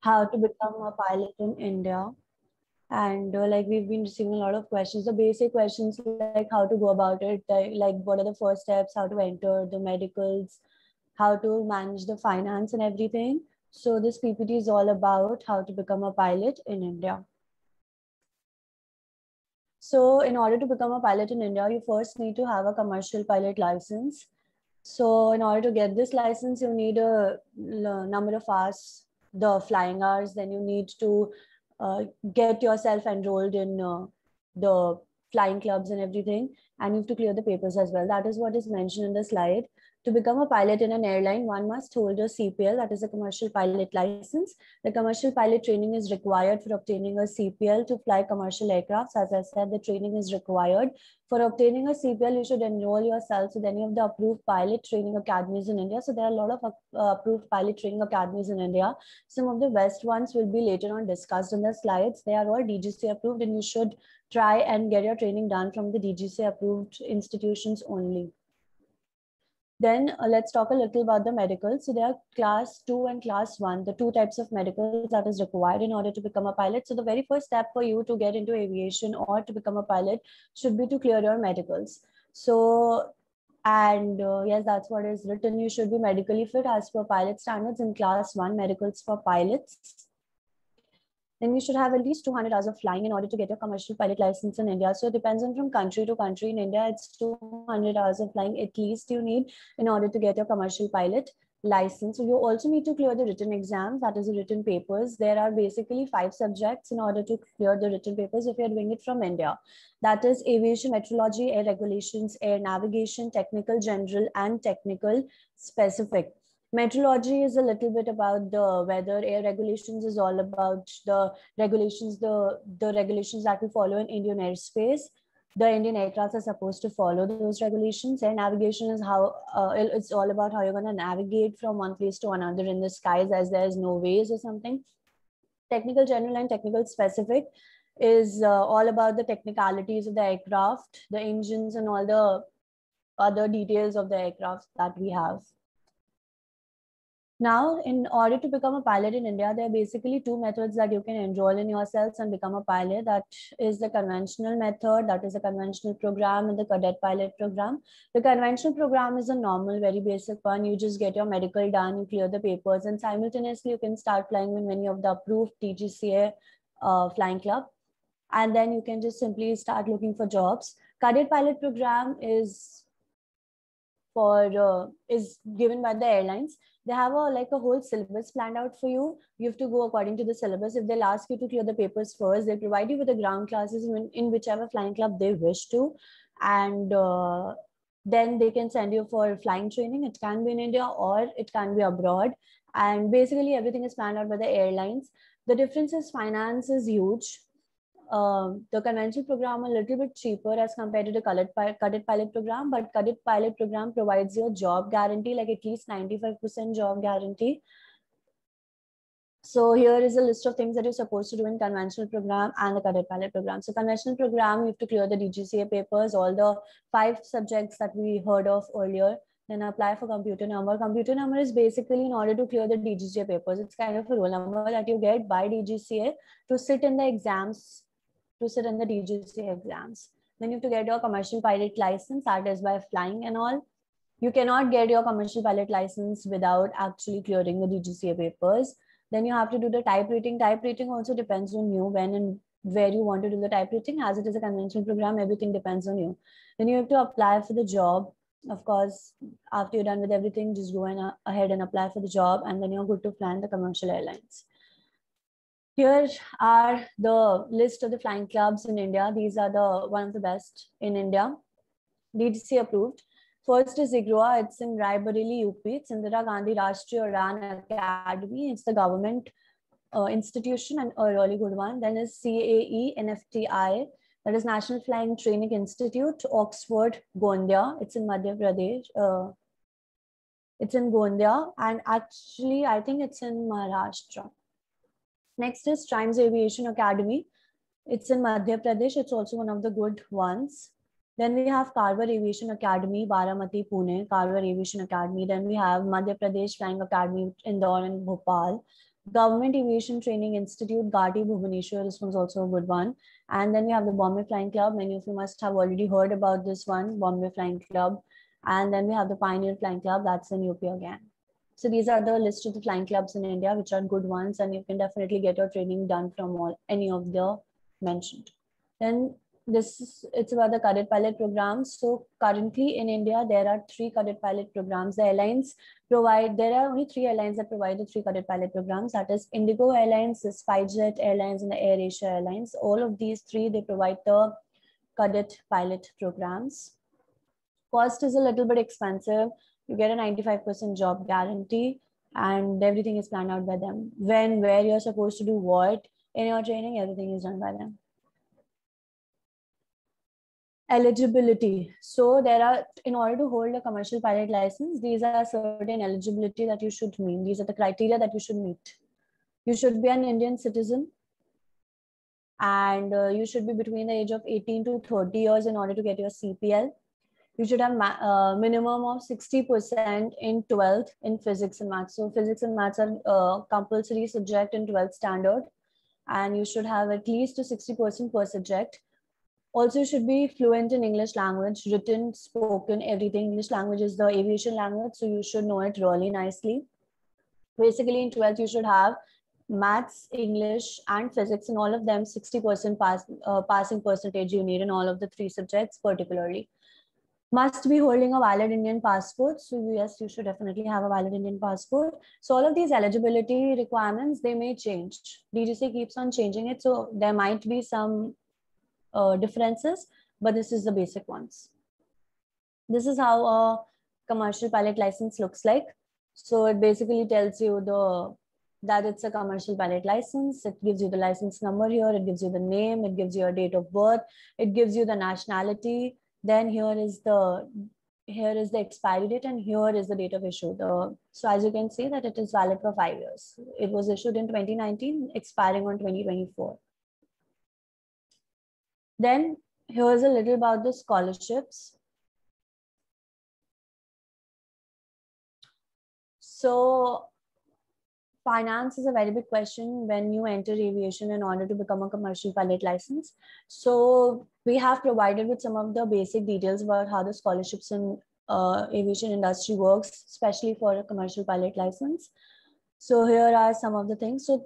how to become a pilot in India. And like we've been receiving a lot of questions, the basic questions like how to go about it, like what are the first steps, how to enter the medicals, how to manage the finance and everything. So this PPT is all about how to become a pilot in India. So in order to become a pilot in India, you first need to have a commercial pilot license. So in order to get this license, you need a number of hours, the flying hours. Then you need to get yourself enrolled in the flying clubs and everything. And you have to clear the papers as well. That is what is mentioned in the slide. To become a pilot in an airline, one must hold a CPL, that is a commercial pilot license. The commercial pilot training is required for obtaining a CPL to fly commercial aircrafts. As I said, the training is required. For obtaining a CPL, you should enroll yourself with any of the approved pilot training academies in India. So there are a lot of approved pilot training academies in India. Some of the best ones will be later on discussed in the slides. They are all DGC approved, and you should try and get your training done from the DGC approved institutions only. Then let's talk a little about the medicals. So there are class 2 and class 1, the two types of medicals that is required in order to become a pilot. So the very first step for you to get into aviation or to become a pilot should be to clear your medicals. So, and yes, that's what is written. You should be medically fit as per pilot standards in class 1 medicals for pilots. Then you should have at least 200 hours of flying in order to get your commercial pilot license in India. So it depends on from country to country. In India, it's 200 hours of flying at least you need in order to get your commercial pilot license. So you also need to clear the written exams, that is the written papers. There are basically 5 subjects in order to clear the written papers if you're doing it from India. That is aviation metrology, air regulations, air navigation, technical general, and technical specific. Meteorology is a little bit about the weather. Air regulations is all about the regulations, the regulations that we follow in Indian airspace. The Indian aircraft are supposed to follow those regulations. Air navigation is how it's all about how you're going to navigate from one place to another in the skies as there's no ways or something. Technical general and technical specific is all about the technicalities of the aircraft, the engines, and all the other details of the aircraft that we have. Now, in order to become a pilot in India, there are basically 2 methods that you can enroll in yourselves and become a pilot. That is the conventional method, that is a conventional program, and the cadet pilot program. The conventional program is a normal, very basic one. You just get your medical done, you clear the papers, and simultaneously you can start flying with many of the approved DGCA flying club. And then you can just simply start looking for jobs. Cadet pilot program is given by the airlines. They have a whole syllabus planned out for you. You have to go according to the syllabus. If they'll ask you to clear the papers first, they'll provide you with the ground classes in whichever flying club they wish to, and then they can send you for flying training. It can be in India or it can be abroad, and basically everything is planned out by the airlines. The difference is finance is huge. The conventional program a little bit cheaper as compared to the cadet pilot program, but cadet pilot program provides you a job guarantee, like at least 95% job guarantee. So here is a list of things that you're supposed to do in conventional program and the cadet pilot program. So conventional program, you have to clear the DGCA papers, all the 5 subjects that we heard of earlier. Then apply for computer number. Computer number is basically in order to clear the DGCA papers. It's kind of a roll number that you get by DGCA to sit in the exams, to sit in the DGCA exams. Then you have to get your commercial pilot license, that is by flying and all. You cannot get your commercial pilot license without actually clearing the DGCA papers. Then you have to do the type rating. Type rating also depends on you, when and where you want to do the type rating. As it is a conventional program, everything depends on you. Then you have to apply for the job. Of course, after you're done with everything, just go ahead and apply for the job, and then you're good to fly in the commercial airlines. Here are the list of the flying clubs in India. These are the one of the best in India, DGC approved. First is IGROA. It's in Raebareli, UP. It's Indira Gandhi Rashtriya Udan Academy. It's the government institution and a really good one. Then is CAE NFTI. That is National Flying Training Institute, Oxford, Gondia. It's in Madhya Pradesh. It's in Gondia, and actually I think it's in Maharashtra. Next is Trimes Aviation Academy. It's in Madhya Pradesh. It's also one of the good ones. Then we have Karwar Aviation Academy, Baramati, Pune, Karwar Aviation Academy. Then we have Madhya Pradesh Flying Academy, Indore and Bhopal. Government Aviation Training Institute, GATI, Bhubaneswar. This one's also a good one. And then we have the Bombay Flying Club. Many of you must have already heard about this one, Bombay Flying Club. And then we have the Pioneer Flying Club. That's in UP again. So these are the list of the flying clubs in India, which are good ones. And you can definitely get your training done from any of the mentioned. Then it's about the cadet pilot programs. So currently in India, there are 3 cadet pilot programs. The airlines there are only 3 airlines that provide the 3 cadet pilot programs. That is Indigo Airlines, the SpiceJet Airlines, and the AirAsia Airlines. All of these 3, they provide the cadet pilot programs. Cost is a little bit expensive. You get a 95% job guarantee, and everything is planned out by them. When, where you're supposed to do what in your training, everything is done by them. Eligibility. So there are, in order to hold a commercial pilot license, these are certain eligibility that you should meet. These are the criteria that you should meet. You should be an Indian citizen, and you should be between the age of 18 to 30 years in order to get your CPL. You should have minimum of 60% in 12th in physics and maths. So physics and maths are compulsory subject in 12th standard, and you should have at least a 60% per subject. Also, you should be fluent in English language, written, spoken, everything. English language is the aviation language, so you should know it really nicely. Basically, in 12th, you should have maths, English, and physics, and all of them 60% passing percentage you need in all of the 3 subjects particularly. Must be holding a valid Indian passport. So yes, you should definitely have a valid Indian passport. So all of these eligibility requirements, they may change. DGC keeps on changing it. So there might be some differences, but this is the basic ones. This is how a commercial pilot license looks like. So it basically tells you that it's a commercial pilot license. It gives you the license number here. It gives you the name. It gives you your date of birth. It gives you the nationality. Then here is the expiry date, and here is the date of issue. So as you can see that it is valid for 5 years. It was issued in 2019, expiring on 2024. Then here's a little about the scholarships. So finance is a very big question when you enter aviation in order to become a commercial pilot license. So we have provided with some of the basic details about how the scholarships in aviation industry works, especially for a commercial pilot license. So here are some of the things. So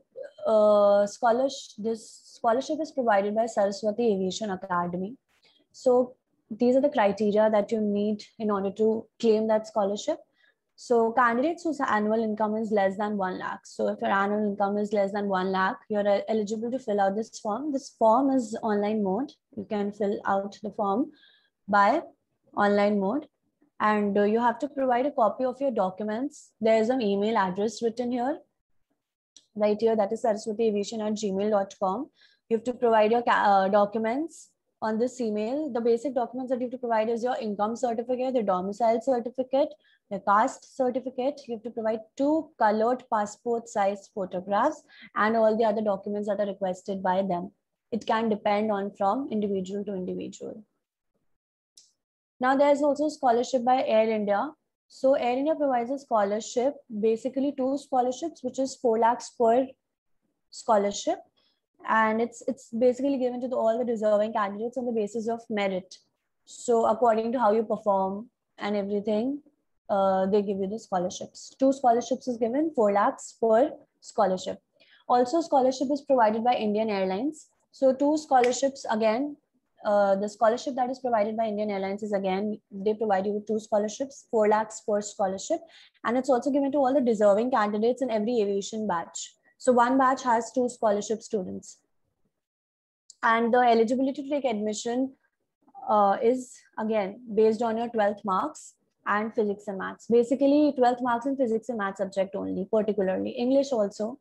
this scholarship is provided by Saraswati Aviation Academy. So these are the criteria that you need in order to claim that scholarship. So candidates whose annual income is less than 1 lakh. So if your annual income is less than 1 lakh, you're eligible to fill out this form. This form is online mode. You can fill out the form by online mode. And you have to provide a copy of your documents. There's an email address written here, right here, that is saraswatyaviation@gmail.com. You have to provide your documents on this email. The basic documents that you have to provide is your income certificate, the domicile certificate, the caste certificate. You have to provide 2 colored passport size photographs and all the other documents that are requested by them. It can depend on from individual to individual. Now there's also scholarship by Air India. So Air India provides a scholarship, basically 2 scholarships, which is 4 lakhs per scholarship. And it's basically given to all the deserving candidates on the basis of merit. So according to how you perform and everything, they give you the scholarships. 2 scholarships is given, 4 lakhs per scholarship. Also, scholarship is provided by Indian Airlines. So 2 scholarships again. The scholarship that is provided by Indian Airlines is again, they provide you with 2 scholarships, 4 lakhs per scholarship. And it's also given to all the deserving candidates in every aviation batch. So one batch has 2 scholarship students. And the eligibility to take admission is again based on your 12th marks and physics and maths. Basically 12th marks in physics and maths subject only, particularly English also.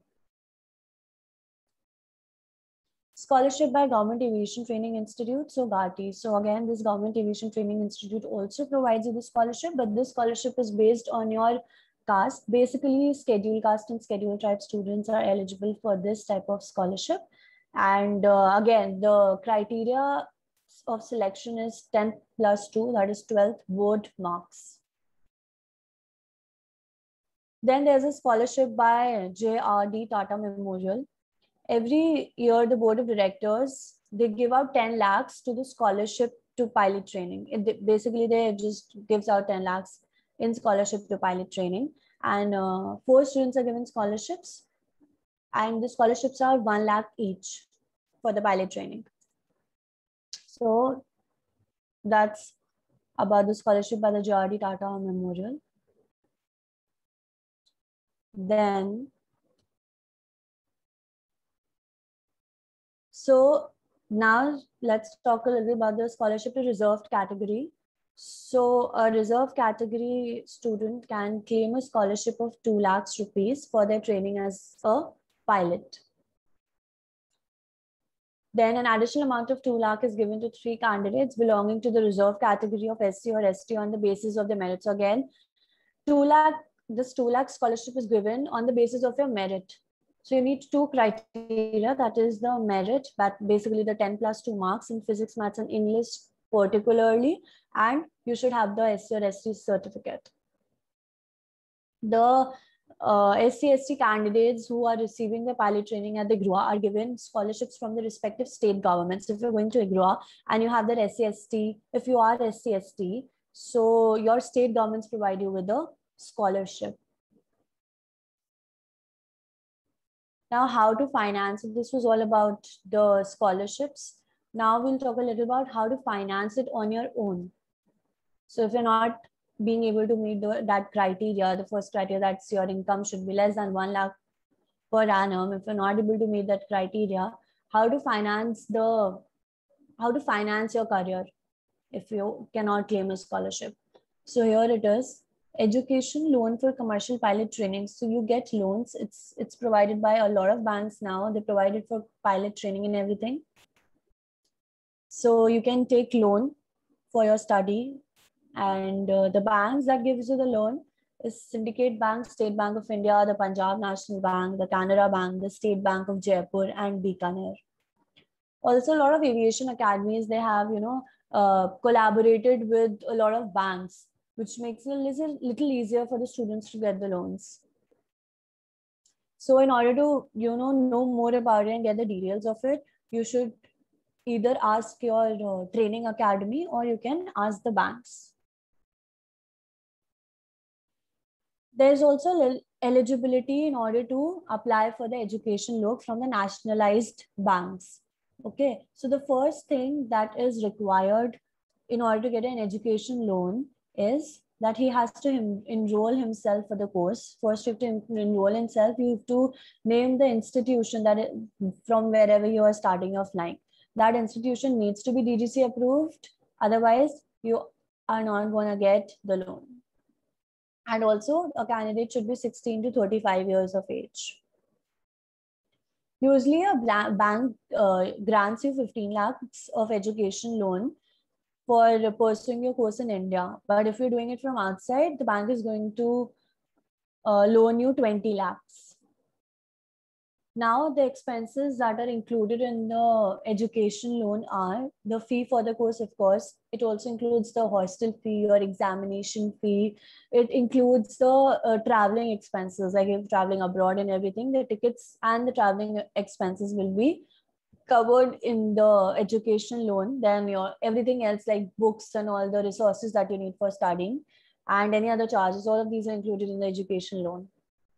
Scholarship by Government Aviation Training Institute, so GATI. So again, this Government Aviation Training Institute also provides you the scholarship, but this scholarship is based on your caste. Basically, scheduled caste and scheduled tribe students are eligible for this type of scholarship. And again, the criteria of selection is 10 plus 2, that is 12th board marks. Then there's a scholarship by JRD Tata Memorial. Every year, the board of directors, they give out 10 lakhs to the scholarship to pilot training. Basically, they just gives out 10 lakhs in scholarship to pilot training. And 4 students are given scholarships. And the scholarships are 1 lakh each for the pilot training. So that's about the scholarship by the JRD Tata Memorial. Then, so now let's talk a little about the scholarship to reserved category. So a reserve category student can claim a scholarship of 2 lakhs rupees for their training as a pilot. Then an additional amount of 2 lakh is given to 3 candidates belonging to the reserve category of SC or ST on the basis of the merits. Again, 2 lakh, this 2 lakh scholarship is given on the basis of your merit. So you need 2 criteria, that is the merit, but basically the 10 plus 2 marks in physics, maths and English particularly, and you should have the SC or ST certificate. The SC/ST candidates who are receiving the pilot training at the IGROA are given scholarships from the respective state governments. If you're going to IGROA and you have that SC/ST, if you are SC/ST, so your state governments provide you with a scholarship. Now, how to finance it? This was all about the scholarships. Now we'll talk a little about how to finance it on your own. So if you're not being able to meet that criteria, the first criteria, that's your income should be less than 1 lakh per annum. If you're not able to meet that criteria, how to finance your career if you cannot claim a scholarship. So here it is. Education loan for commercial pilot training. So you get loans. It's provided by a lot of banks now. They provide it for pilot training and everything. So you can take loan for your study, and the banks that gives you the loan is Syndicate Bank, State Bank of India, the Punjab National Bank, the Canara Bank, the State Bank of Jaipur, and Bikaner. Also, a lot of aviation academies, they have, collaborated with a lot of banks, which makes it a little easier for the students to get the loans. So in order to, know more about it and get the details of it, you should either ask your training academy or you can ask the banks. There's also eligibility in order to apply for the education loan from the nationalized banks. Okay, so the first thing that is required in order to get an education loan is that he has to enroll himself for the course. First, you have to enroll himself. You have to name the institution from wherever you are starting your flying. That institution needs to be DGC approved. Otherwise, you are not going to get the loan. And also, a candidate should be 16 to 35 years of age. Usually, a bank grants you 15 lakhs of education loan for pursuing your course in India. But if you're doing it from outside, the bank is going to loan you 20 lakhs. Now, the expenses that are included in the education loan are the fee for the course, of course. It also includes the hostel fee or examination fee. It includes the traveling expenses, like if you're traveling abroad and everything, the tickets and the traveling expenses will be covered in the education loan. Then everything else like books and all the resources that you need for studying and any other charges, all of these are included in the education loan.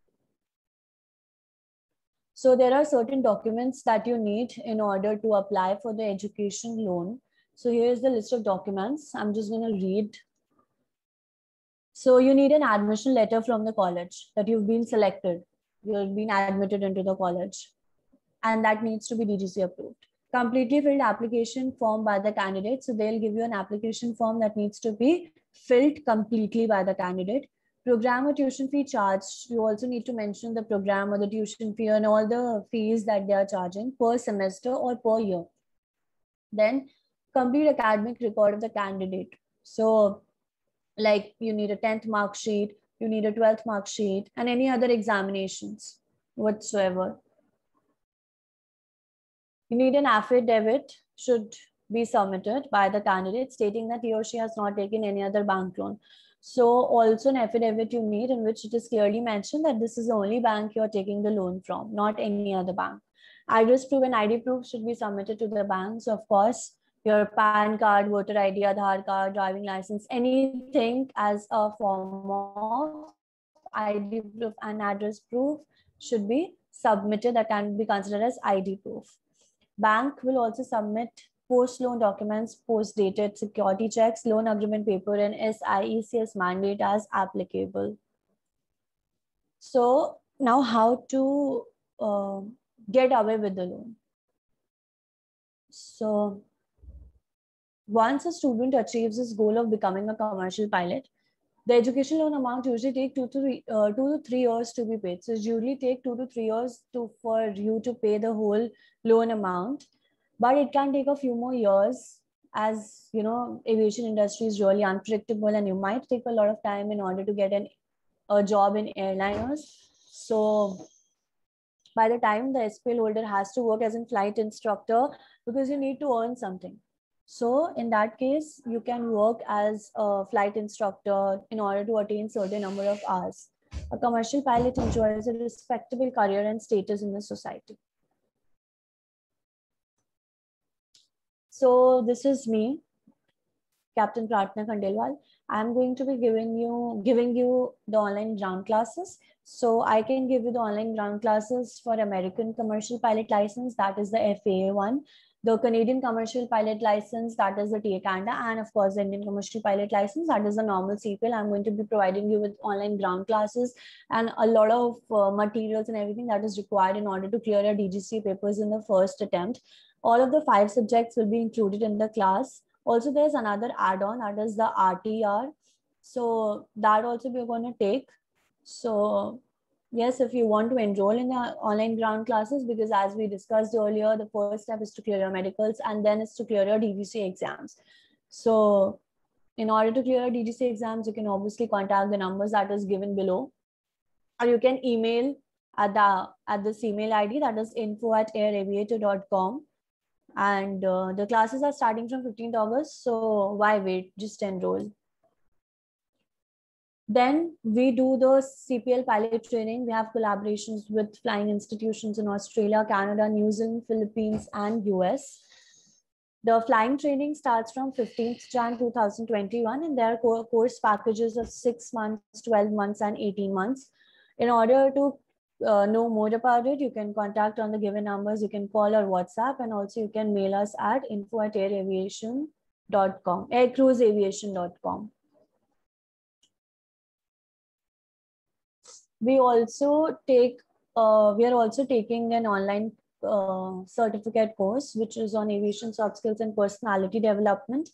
So there are certain documents that you need in order to apply for the education loan. So here's the list of documents. I'm just going to read. So you need an admission letter from the college that you've been selected. You've been admitted into the college, and that needs to be DGC approved. Completely filled application form by the candidate. So they'll give you an application form that needs to be filled completely by the candidate. Program or tuition fee charged. You also need to mention the program or the tuition fee and all the fees that they are charging per semester or per year. Then complete academic record of the candidate. So like you need a 10th mark sheet, you need a 12th mark sheet, and any other examinations whatsoever. You need an affidavit should be submitted by the candidate stating that he or she has not taken any other bank loan. So also an affidavit you need in which it is clearly mentioned that this is the only bank you're taking the loan from, not any other bank. Address proof and ID proof should be submitted to the bank. So of course, your PAN card, voter ID, Aadhaar card, driving license, anything as a form of ID proof and address proof should be submitted, that can be considered as ID proof. Bank will also submit post-loan documents, post-dated security checks, loan agreement paper, and SIECS mandate as applicable. So now how to get away with the loan. So once a student achieves his goal of becoming a commercial pilot, the education loan amount usually take 2 to 3 years to be paid. So it usually take 2 to 3 years for you to pay the whole loan amount, but it can take a few more years, as you know, aviation industry is really unpredictable, and you might take a lot of time in order to get a job in airliners. So by the time the SPL holder has to work as a flight instructor, because you need to earn something. So in that case, you can work as a flight instructor in order to attain certain number of hours. A commercial pilot enjoys a respectable career and status in the society. So this is me, Captain Pratna Khandelwal. I'm going to be giving you the online ground classes. So I can give you the online ground classes for American commercial pilot license, that is the FAA one, the Canadian commercial pilot license, that is the TA Canada, and of course the Indian commercial pilot license, that is the normal CPL. I'm going to be providing you with online ground classes and a lot of materials and everything that is required in order to clear your DGC papers in the first attempt. All of the 5 subjects will be included in the class. Also, there's another add-on, that is the RTR. So that also we're going to take. So yes, if you want to enroll in the online ground classes, because as we discussed earlier, the first step is to clear your medicals and then is to clear your DGC exams. So in order to clear your DGC exams, you can obviously contact the numbers that is given below, or you can email at this email ID, that is info@airaviator.com. And the classes are starting from 15th August. So why wait? Just enroll. Then we do the CPL pilot training. We have collaborations with flying institutions in Australia, Canada, New Zealand, Philippines, and US. The flying training starts from 15th Jan 2021, and there are course packages of 6 months, 12 months, and 18 months. In order to know more about it, you can contact on the given numbers. You can call or WhatsApp, and also you can mail us at info@airaviation.com, aircruiseaviation.com. We also take, we are also taking an online certificate course, which is on aviation soft skills and personality development.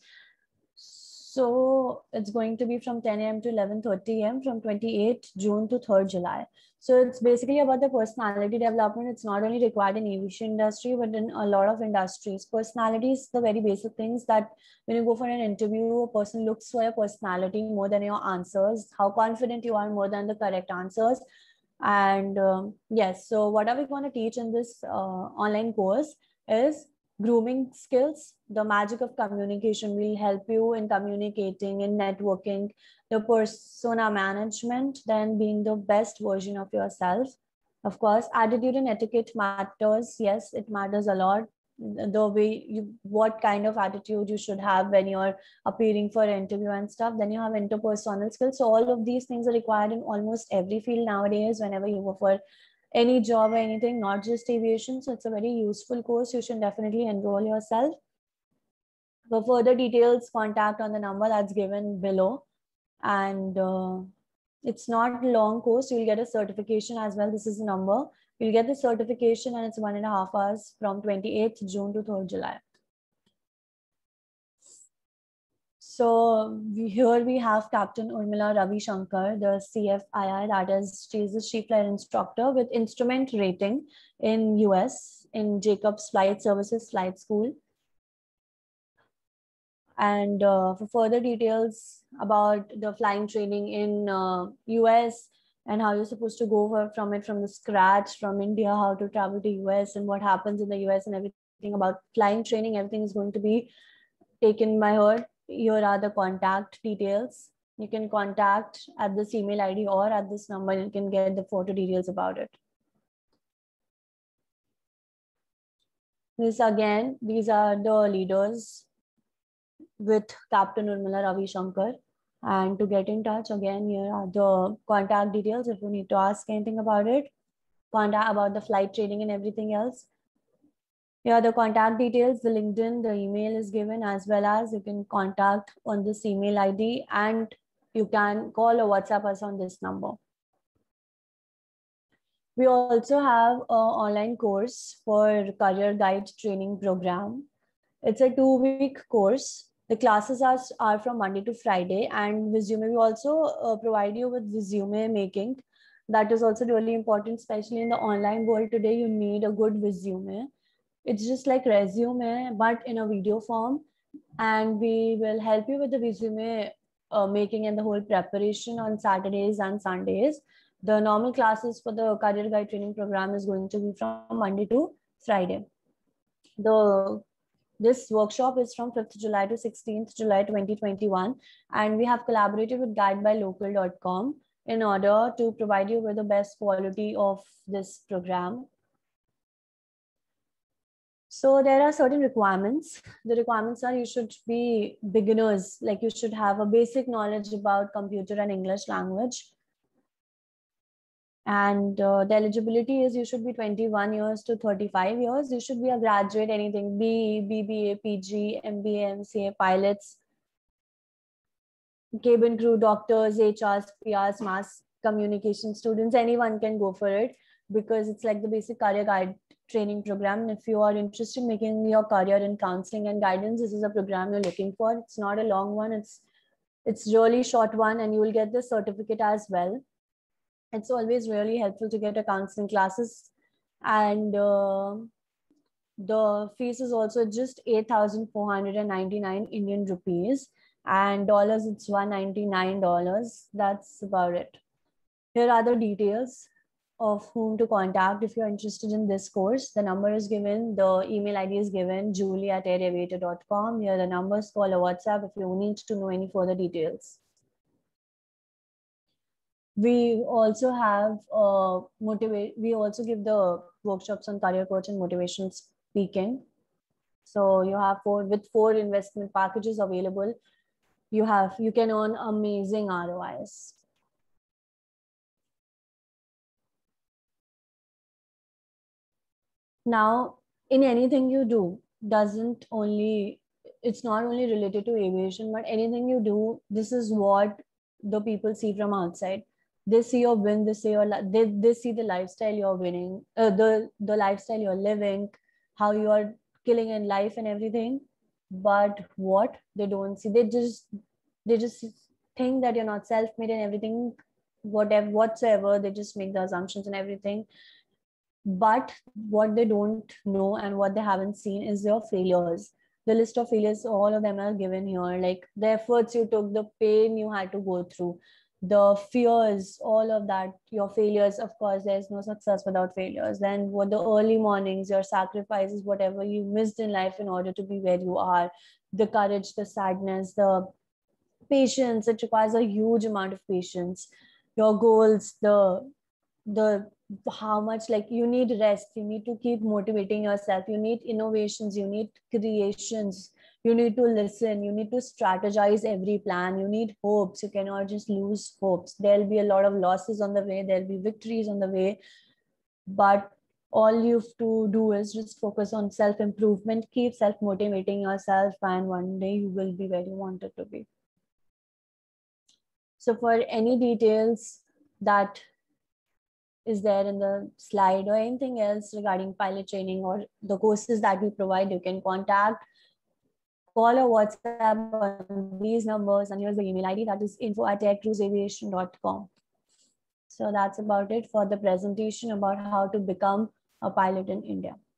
So it's going to be from 10 a.m. to 11:30 a.m. from 28th June to 3rd July. So it's basically about the personality development. It's not only required in aviation industry, but in a lot of industries. Personality is the very basic things that when you go for an interview, a person looks for your personality more than your answers, how confident you are more than the correct answers. And yes, so what are we going to teach in this online course is grooming skills, the magic of communication. Will help you in communicating, in networking, the persona management, then being the best version of yourself. Of course, attitude and etiquette matters. Yes, it matters a lot. The way you, what kind of attitude you should have when you're appearing for an interview and stuff. Then you have interpersonal skills. So all of these things are required in almost every field nowadays whenever you go for any job or anything, not just aviation. So it's a very useful course. You should definitely enroll yourself. For further details, contact on the number that's given below. And it's not a long course. You'll get a certification as well. This is the number. You'll get the certification, and it's 1.5 hours from 28th June to 3rd July. So here we have Captain Urmila Ravi Shankar, the CFII, that is, she is a chief flight instructor with instrument rating in US in Jacobs Flight Services Flight School. And for further details about the flying training in US and how you're supposed to go from it from the scratch, from India, how to travel to US and what happens in the US and everything about flying training, everything is going to be taken by her. Here are the contact details. You can contact at this email ID or at this number. You can get the photo details about it. These are the leaders with Captain Urmila Ravi Shankar. And to get in touch, again, here are the contact details if you need to ask anything about it, contact about the flight training and everything else. Here are the contact details, the LinkedIn, the email is given, as well as you can contact on this email ID, and you can call or WhatsApp us on this number. We also have an online course for career guide training program. It's a 2-week course. The classes are from Monday to Friday, and resume. We also provide you with resume making. That is also really important, especially in the online world today. You need a good resume. It's just like resume, but in a video form. And we will help you with the resume making and the whole preparation on Saturdays and Sundays. The normal classes for the career guide training program is going to be from Monday to Friday. This workshop is from 5th July to 16th July 2021, and we have collaborated with guidebylocal.com in order to provide you with the best quality of this program. So there are certain requirements. The requirements are you should be beginners, like you should have a basic knowledge about computer and English language. And the eligibility is you should be 21 years to 35 years. You should be a graduate, anything, BE, BBA, PG, MBA, MCA, pilots, cabin crew, doctors, HRs, PRs, mass communication students, anyone can go for it because it's like the basic career guide training program. If you are interested in making your career in counseling and guidance, this is a program you're looking for. It's not a long one. It's really short one, and you will get the certificate as well. It's always really helpful to get a counseling classes, and the fees is also just 8,499 Indian rupees, and dollars it's $199. That's about it. Here are the details of whom to contact if you're interested in this course. The number is given, the email ID is given, julie@airaviator.com. Here are the numbers, call or WhatsApp if you need to know any further details. We also have we also give the workshops on career coach and motivational speaking. So you have with 4 investment packages available, you can earn amazing ROIs. Now, in anything you do, it's not only related to aviation, but anything you do, this is what the people see from outside. They see your win, they see the lifestyle you're winning, the lifestyle you're living, how you are killing in life and everything. But what they don't see, they just think that you're not self-made and everything, whatsoever. They just make the assumptions and everything. But what they don't know and what they haven't seen is your failures. The list of failures, all of them are given here, like the efforts you took, the pain you had to go through, the fears, all of that, your failures. Of course, there's no success without failures. Then what the early mornings, your sacrifices, whatever you missed in life in order to be where you are, the courage, the sadness, the patience. It requires a huge amount of patience. Your goals, the how much, like, you need rest, you need to keep motivating yourself, you need innovations, you need creations, you need to listen, you need to strategize every plan, you need hopes. You cannot just lose hopes. There'll be a lot of losses on the way, there'll be victories on the way, but all you have to do is just focus on self-improvement, keep self-motivating yourself, and one day you will be where you want it to be. So for any details that is there in the slide or anything else regarding pilot training or the courses that we provide, you can contact, call or WhatsApp on these numbers, and here's the email ID, that is info@aircruiseaviation.com. So that's about it for the presentation about how to become a pilot in India.